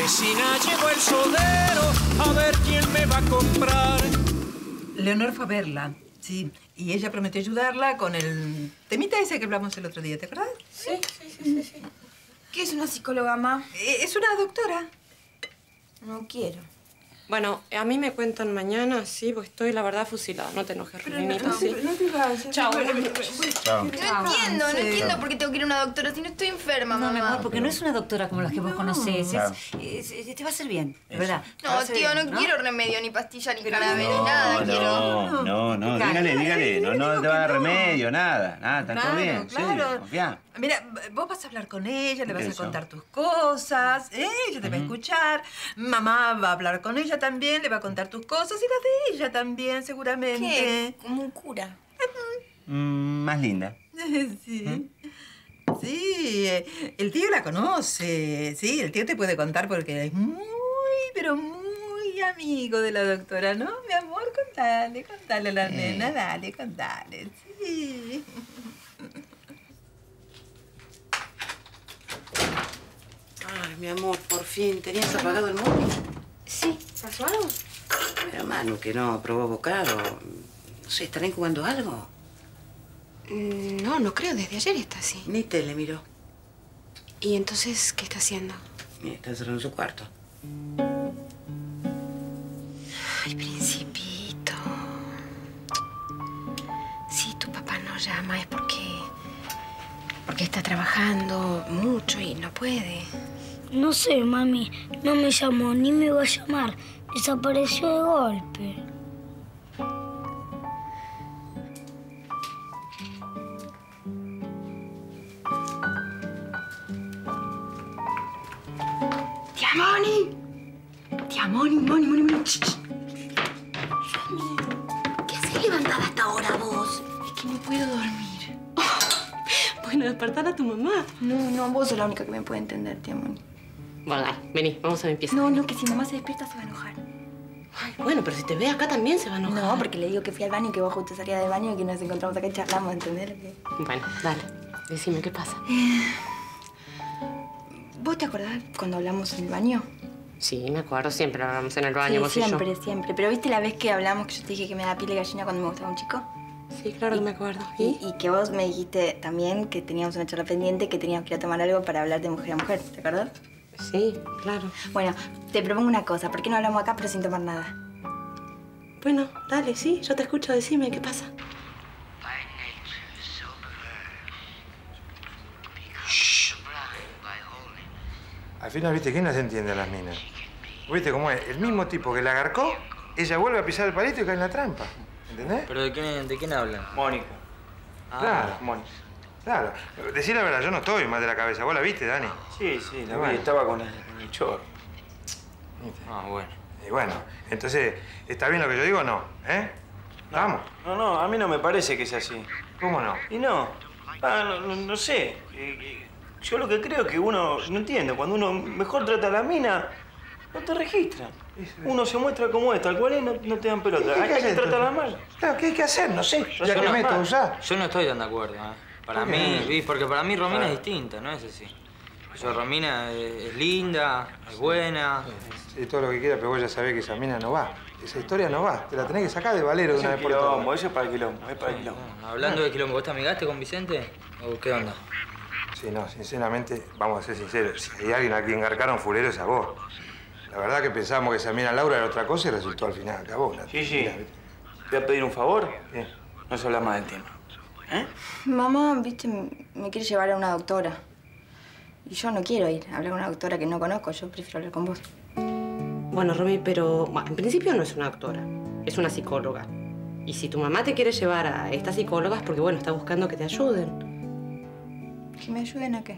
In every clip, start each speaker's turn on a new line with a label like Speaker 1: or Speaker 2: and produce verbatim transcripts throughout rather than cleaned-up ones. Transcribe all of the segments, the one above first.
Speaker 1: vecina, llevo el sodero, a ver quién me va a comprar.
Speaker 2: Leonor fue a verla, sí. Y ella prometió ayudarla con el temita ese que hablamos el otro día, ¿te acuerdas?
Speaker 3: Sí, sí, sí, sí, sí. ¿Qué es una psicóloga, ma?
Speaker 2: Es una doctora.
Speaker 3: No quiero.
Speaker 4: Bueno, a mí me cuentan mañana, sí, porque estoy, la verdad, fusilada. No te enojes, Rominita,
Speaker 3: no,
Speaker 4: sí.
Speaker 3: no te vayas.
Speaker 4: Chao.
Speaker 5: Chao.
Speaker 3: No entiendo, no entiendo por qué tengo que ir a una doctora si no estoy enferma,
Speaker 6: No,
Speaker 3: mamá.
Speaker 6: mejor, porque no es una doctora como las que vos
Speaker 2: No.
Speaker 6: conocés.
Speaker 5: Claro.
Speaker 6: Es, es- te va a hacer bien, de verdad.
Speaker 3: No,
Speaker 6: Te va a hacer
Speaker 3: tío,
Speaker 6: bien,
Speaker 3: no, quiero remedio, ni pastilla, ni jarabe,
Speaker 5: No,
Speaker 3: ni nada quiero.
Speaker 5: no, no, no, dígale, dígale. No, no te va a dar remedio, nada, nada, está todo bien. Sí,
Speaker 2: claro.
Speaker 5: confía.
Speaker 2: Mira, vos vas a hablar con ella, le vas a
Speaker 5: Eso.
Speaker 2: contar tus cosas, ¿eh? Ella te va a escuchar. Mamá va a hablar con ella también, le va a contar tus cosas y las de ella también, seguramente.
Speaker 3: ¿Qué? Como un cura.
Speaker 5: Mm, más linda.
Speaker 2: Sí. Sí, eh, el tío la conoce. Sí, el tío te puede contar porque es muy, pero muy amigo de la doctora, ¿no? Mi amor, contale, contale a la nena, dale, contale. Sí.
Speaker 7: Ay, mi amor, por fin. ¿Tenías apagado el móvil?
Speaker 3: Sí, ¿pasó algo?
Speaker 7: Pero, Manu, que no probó bocado. No sé, ¿estarán jugando algo?
Speaker 8: No, no creo. Desde ayer está así.
Speaker 7: Ni tele miró.
Speaker 8: ¿Y entonces qué está haciendo?
Speaker 7: Mira, está encerrado en su cuarto.
Speaker 8: Ay, Principito. Si tu papá no llama es porque... porque está trabajando mucho y no puede.
Speaker 9: No sé, mami. No me llamó ni me iba a llamar. Desapareció de golpe.
Speaker 8: ¡Tía Moni! ¡Tía Moni, Moni, Moni, Moni! Ch, ch. ¿Qué haces levantada hasta ahora vos?
Speaker 3: Es que no puedo dormir.
Speaker 4: Bueno, despertar a tu mamá.
Speaker 3: No, no, vos sos la única que me puede entender, tía Moni.
Speaker 4: Bueno, dale, vení, vamos a limpieza.
Speaker 3: No, no, que si mamá se despierta se va a enojar.
Speaker 4: Ay, bueno, pero si te ve acá también se va a enojar.
Speaker 3: No, porque le digo que fui al baño y que vos justo salías del baño y que nos encontramos acá y charlamos, ¿entendés? Lo que...
Speaker 4: Bueno, dale. Decime, ¿qué pasa?
Speaker 3: ¿Vos te acordás cuando hablamos en el baño?
Speaker 4: Sí, me acuerdo. Siempre hablamos en el baño,
Speaker 3: Sí,
Speaker 4: vos
Speaker 3: siempre,
Speaker 4: y yo.
Speaker 3: siempre. Pero ¿viste la vez que hablamos que yo te dije que me da piel de gallina cuando me gustaba un chico?
Speaker 4: Sí, claro que me acuerdo.
Speaker 3: Y,
Speaker 4: ¿Y?
Speaker 3: y que vos me dijiste también que teníamos una charla pendiente, que teníamos que ir a tomar algo para hablar de mujer a mujer, ¿te acordás?
Speaker 4: Sí, claro.
Speaker 3: Bueno, te propongo una cosa. ¿Por qué no hablamos acá pero sin tomar nada?
Speaker 4: Bueno, dale, sí, yo te escucho. Decime, ¿qué pasa?
Speaker 10: Al final, ¿viste? ¿Quién las entiende a las minas? ¿Viste cómo es? El mismo tipo que la agarcó, ella vuelve a pisar el palito y cae en la trampa. ¿Entendés?
Speaker 11: ¿Pero de quién, de quién hablan?
Speaker 12: Mónica.
Speaker 11: Ah,
Speaker 10: Claro.
Speaker 12: Mónica.
Speaker 10: Claro. Decir la verdad, yo no estoy mal de la cabeza. ¿Vos la viste, Dani?
Speaker 12: Sí, sí, la
Speaker 10: Bueno.
Speaker 12: vi. Estaba con el, con el chorro.
Speaker 11: Ah, bueno.
Speaker 10: Y bueno, entonces, ¿está bien lo que yo digo o no? ¿Eh? Vamos.
Speaker 12: No, no, a mí no me parece que sea así.
Speaker 10: ¿Cómo no?
Speaker 12: Y no. Ah, no, no, no sé. Eh, eh, Yo lo que creo es que uno, no entiendo, cuando uno mejor trata a la mina, no te registran. Uno se muestra como es, tal cual es, no, no te dan pelota.
Speaker 10: ¿Qué hay que
Speaker 12: Hay que
Speaker 10: hacer?
Speaker 12: tratarla mal.
Speaker 10: Claro, ¿qué hay que hacer? No sé.
Speaker 12: Yo
Speaker 10: Ya
Speaker 12: sé
Speaker 10: que me meto a
Speaker 12: normal.
Speaker 10: usar.
Speaker 11: Yo no estoy tan de acuerdo, ¿eh? Para
Speaker 10: ¿Por qué?
Speaker 11: mí, ¿viste? Porque para mí Romina
Speaker 12: Ah.
Speaker 11: es distinta, no es así. Yo, Romina es, es linda, es buena.
Speaker 10: Sí, todo lo que quiera, pero vos ya sabés que esa mina no va. Esa historia no va. Te la tenés que sacar de valero de
Speaker 12: Es
Speaker 10: una
Speaker 12: el
Speaker 10: vez por todas.
Speaker 12: quilombo, eso es para el quilombo, es para el quilombo.
Speaker 11: No, hablando de quilombo, ¿vos te amigaste con Vicente? ¿O qué onda?
Speaker 10: Sí, no, sinceramente, vamos a ser sinceros. Si hay alguien a quien garcaron fulero es a vos. La verdad que pensábamos que esa mina Laura era otra cosa y resultó al final acabó. Una
Speaker 12: Sí, sí.
Speaker 10: mentira, ¿viste?
Speaker 12: Te voy a pedir un favor.
Speaker 10: Bien.
Speaker 12: No se habla más del tema. ¿Eh?
Speaker 3: Mamá, viste, me quiere llevar a una doctora. Y yo no quiero ir a hablar con una doctora que no conozco. Yo prefiero hablar con vos.
Speaker 4: Bueno, Romy, pero bueno, en principio no es una doctora, es una psicóloga. Y si tu mamá te quiere llevar a esta psicóloga es porque, bueno, está buscando que te ayuden.
Speaker 3: ¿Que me ayuden a qué?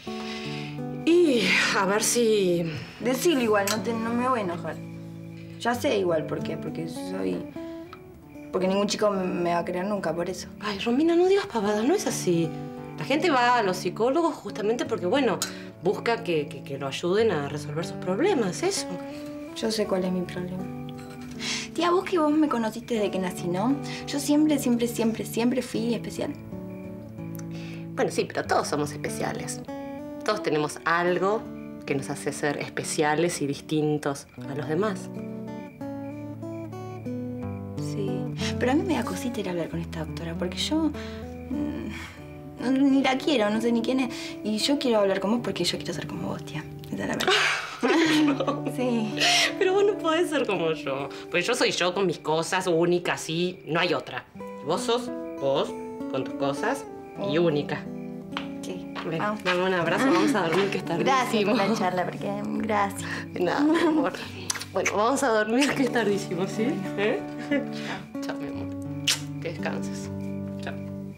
Speaker 4: Y a ver si...
Speaker 3: Decilo igual, no, te, no me voy a enojar. Ya sé igual por qué, porque soy... Porque ningún chico me, me va a querer nunca, por eso.
Speaker 4: Ay, Romina, no digas pavadas, no es así. La gente va a los psicólogos justamente porque, bueno, busca que, que, que lo ayuden a resolver sus problemas, eso.
Speaker 3: Yo sé cuál es mi problema. Tía, vos que vos me conociste desde que nací, ¿no? Yo siempre, siempre, siempre, siempre fui especial.
Speaker 4: Bueno, sí, pero todos somos especiales. Todos tenemos algo que nos hace ser especiales y distintos a los demás.
Speaker 3: Sí, pero a mí me da cosita ir a hablar con esta doctora, porque yo mmm, no, ni la quiero, no sé ni quién es. Y yo quiero hablar con vos porque yo quiero ser como vos, tía. Esa es la verdad.
Speaker 4: No.
Speaker 3: Sí.
Speaker 4: Pero vos no podés ser como yo. Pues yo soy yo con mis cosas, única, sí, no hay otra. Y vos sos vos, con tus cosas, y única.
Speaker 3: Sí.
Speaker 4: Ven, dame un abrazo, vamos a dormir, que es tardísimo.
Speaker 3: Gracias por la charla, porque... Gracias.
Speaker 4: Nada, mi amor. Bueno, vamos a dormir, que es tardísimo, ¿sí? ¿Eh? Chao, mi amor. Que descanses. Chao.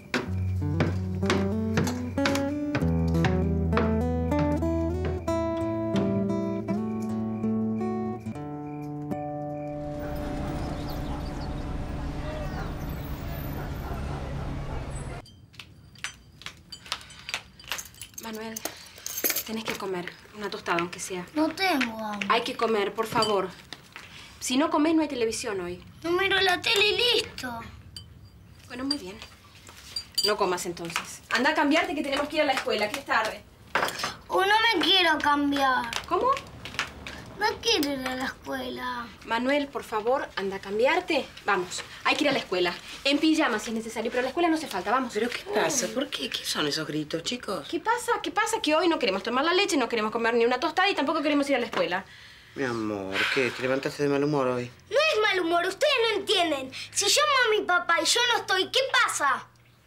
Speaker 8: Manuel, tenés que comer. Una tostada, aunque sea.
Speaker 9: No tengo hambre.
Speaker 8: Hay que comer, por favor. Si no comés, no hay televisión hoy.
Speaker 9: No miro la tele y listo.
Speaker 8: Bueno, muy bien. No comas, entonces. Anda a cambiarte, que tenemos que ir a la escuela, que es tarde.
Speaker 9: O no me quiero cambiar.
Speaker 8: ¿Cómo?
Speaker 9: No quiero ir a la escuela.
Speaker 8: Manuel, por favor, anda a cambiarte. Vamos, hay que ir a la escuela. En pijama, si es necesario, pero a la escuela no hace falta. Vamos.
Speaker 7: ¿Pero qué pasa? ¿Por qué? ¿Qué son esos gritos, chicos?
Speaker 8: ¿Qué pasa? ¿Qué pasa? Que hoy no queremos tomar la leche, no queremos comer ni una tostada y tampoco queremos ir a la escuela.
Speaker 7: Mi amor, ¿qué? ¿Te levantaste de mal humor hoy?
Speaker 9: No es mal humor, ustedes no entienden. Si llamo a mi papá y yo no estoy, ¿qué pasa?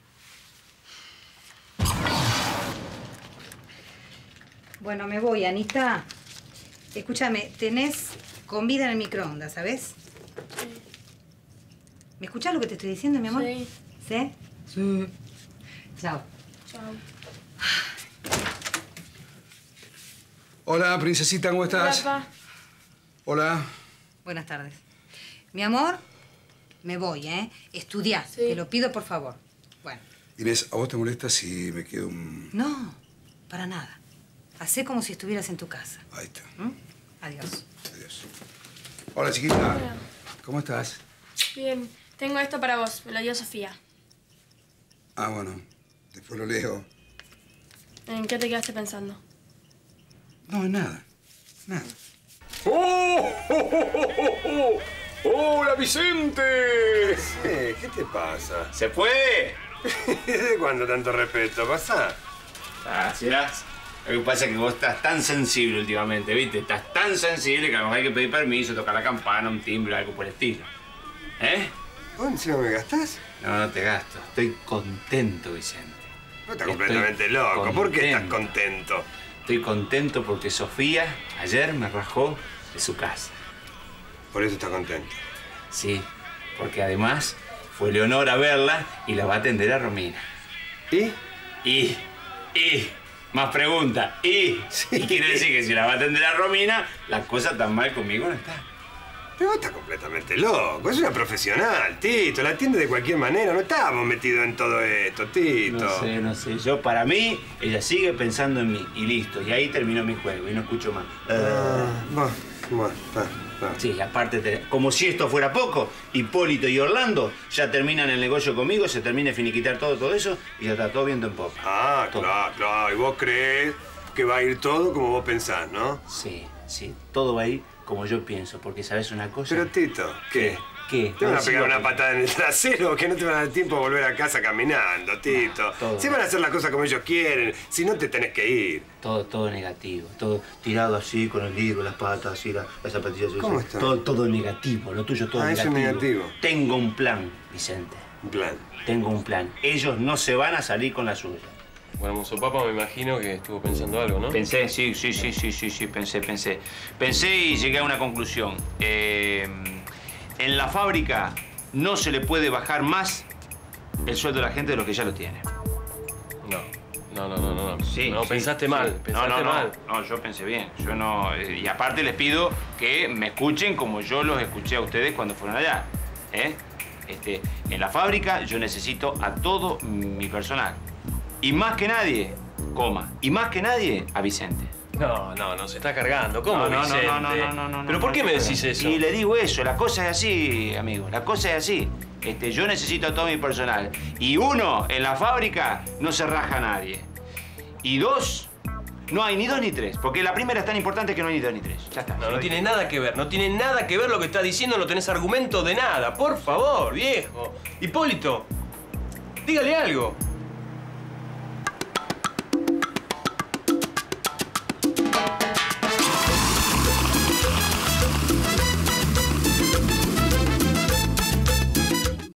Speaker 2: Bueno, me voy, Anita. Escúchame, tenés comida en el microondas, ¿sabes?
Speaker 9: Sí.
Speaker 2: ¿Me escuchás lo que te estoy diciendo, mi amor?
Speaker 9: Sí.
Speaker 2: ¿Sí? Sí. Chao.
Speaker 9: Chao.
Speaker 13: Hola, princesita, ¿cómo estás?
Speaker 9: Hola, papá.
Speaker 13: Hola.
Speaker 2: Buenas tardes. Mi amor, me voy, ¿eh? Estudiá.
Speaker 9: Sí.
Speaker 2: Te lo pido, por favor. Bueno.
Speaker 13: Inés, ¿a vos te molesta si me quedo un...?
Speaker 2: No, para nada. Hacé como si estuvieras en tu casa.
Speaker 13: Ahí está.
Speaker 2: ¿Mm? Adiós.
Speaker 13: Adiós. Hola, chiquita.
Speaker 9: Hola.
Speaker 13: ¿Cómo estás?
Speaker 9: Bien, tengo esto para vos. Me lo dio Sofía.
Speaker 13: Ah, bueno. Después lo leo.
Speaker 9: ¿En qué te quedaste pensando?
Speaker 13: No, en nada. Nada.
Speaker 14: ¡Oh! ¡Oh, oh, oh, oh! ¡Hola, Vicente!
Speaker 10: Sí, ¿qué te pasa?
Speaker 14: ¡Se fue!
Speaker 10: ¿Desde cuándo tanto respeto? ¿Pasa?
Speaker 5: Gracias. Lo que pasa es que vos estás tan sensible últimamente, ¿viste? Estás tan sensible que a lo mejor hay que pedir permiso, tocar la campana, un timbre, algo por el estilo. ¿Eh?
Speaker 10: ¿Vos encima me gastás?
Speaker 5: No, no te gasto. Estoy contento, Vicente.
Speaker 10: No estás completamente loco.
Speaker 5: Contento.
Speaker 10: ¿Por qué estás contento?
Speaker 5: Estoy contento porque Sofía ayer me rajó de su casa.
Speaker 10: ¿Por eso estás contento?
Speaker 5: Sí, porque además fue Leonor a verla y la va a atender a Romina.
Speaker 10: ¿Y?
Speaker 5: Y, y, más pregunta, y, sí. Y quiere decir que si la va a atender a Romina, la cosa tan mal conmigo no está.
Speaker 10: Pero vos estás completamente loco. Es una profesional, Tito. La atiende de cualquier manera. No estábamos metidos en todo esto, Tito.
Speaker 5: No sé, no sé. Yo, para mí, ella sigue pensando en mí. Y listo. Y ahí terminó mi juego. Y no escucho más.
Speaker 10: Ah, bueno, bueno, va, va.
Speaker 5: Sí, aparte, te- como si esto fuera poco, Hipólito y Orlando ya terminan el negocio conmigo, se termina de finiquitar todo, todo eso, y ya está todo viento en popa.
Speaker 10: Ah,
Speaker 5: Todo.
Speaker 10: claro, claro. Y vos crees que va a ir todo como vos pensás, ¿no?
Speaker 5: Sí, sí. Todo va a ir como yo pienso, porque ¿sabes una cosa?
Speaker 10: Pero, Tito, ¿qué?
Speaker 5: ¿Qué?
Speaker 10: Te van a
Speaker 5: Sí,
Speaker 10: pegar
Speaker 5: lo
Speaker 10: una
Speaker 5: que-
Speaker 10: patada en el trasero que no te van a dar tiempo a volver a casa caminando, Tito.
Speaker 5: todo.
Speaker 10: Si van a hacer las cosas como ellos quieren, si no te tenés que ir.
Speaker 5: Todo, todo negativo, todo tirado así, con el libro, las patas así, la- las zapatillas así.
Speaker 10: ¿Cómo está?
Speaker 5: Todo, todo negativo, lo tuyo todo
Speaker 10: Ah, eso es
Speaker 5: negativo.
Speaker 10: negativo.
Speaker 5: Tengo un plan, Vicente.
Speaker 10: Un plan.
Speaker 5: Tengo un plan. Ellos no se van a salir con la suya.
Speaker 14: Bueno, Mozo Papa me imagino que estuvo pensando algo, ¿no?
Speaker 11: Pensé, sí, sí, sí, sí, sí, sí, pensé, pensé. Pensé y llegué a una conclusión. Eh, en la fábrica no se le puede bajar más el sueldo de la gente de lo que ya lo tiene.
Speaker 14: No, no, no, no, no. no.
Speaker 11: Sí,
Speaker 14: no,
Speaker 11: sí,
Speaker 14: pensaste
Speaker 11: sí.
Speaker 14: mal,
Speaker 11: No,
Speaker 14: pensaste
Speaker 11: no, no,
Speaker 14: mal.
Speaker 11: no, yo pensé bien. Yo no, eh, y aparte les pido que me escuchen como yo los escuché a ustedes cuando fueron allá. ¿eh? Este, en la fábrica yo necesito a todo mi personal. Y más que nadie, coma, y más que nadie a Vicente.
Speaker 14: No, no, no, se está cargando. ¿Cómo,
Speaker 11: No, no, no,
Speaker 14: Vicente?
Speaker 11: no, no, no, no, no,
Speaker 14: ¿Pero
Speaker 11: no,
Speaker 14: por qué
Speaker 11: no,
Speaker 14: me
Speaker 11: no,
Speaker 14: decís
Speaker 11: no.
Speaker 14: eso?
Speaker 11: Y le digo eso, la cosa es así, amigo, la cosa es así. Este, yo necesito a todo mi personal. Y uno, en la fábrica, no se raja a nadie. Y dos, No hay ni dos ni tres, porque la primera es tan importante que no hay ni dos ni tres. Ya está.
Speaker 14: No, no tiene nada que ver, no tiene nada que ver lo que estás diciendo, no tenés argumento de nada. Por favor, viejo. Hipólito, dígale algo.